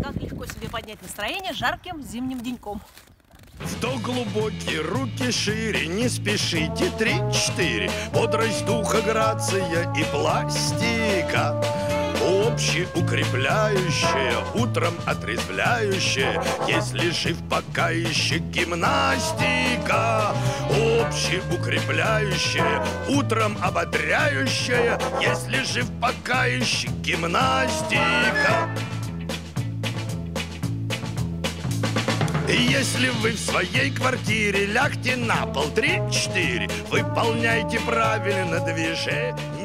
как легко себе поднять настроение жарким зимним деньком. Вдох глубокий, руки шире, не спешите, 3-4. Бодрость духа, грация и пластика. Общеукрепляющая, утром отрезвляющая, если жив пока еще гимнастика. Общеукрепляющая, утром ободряющая, если жив пока еще гимнастика. Если вы в своей квартире, лягте на пол, 3-4. Выполняйте правильно движение.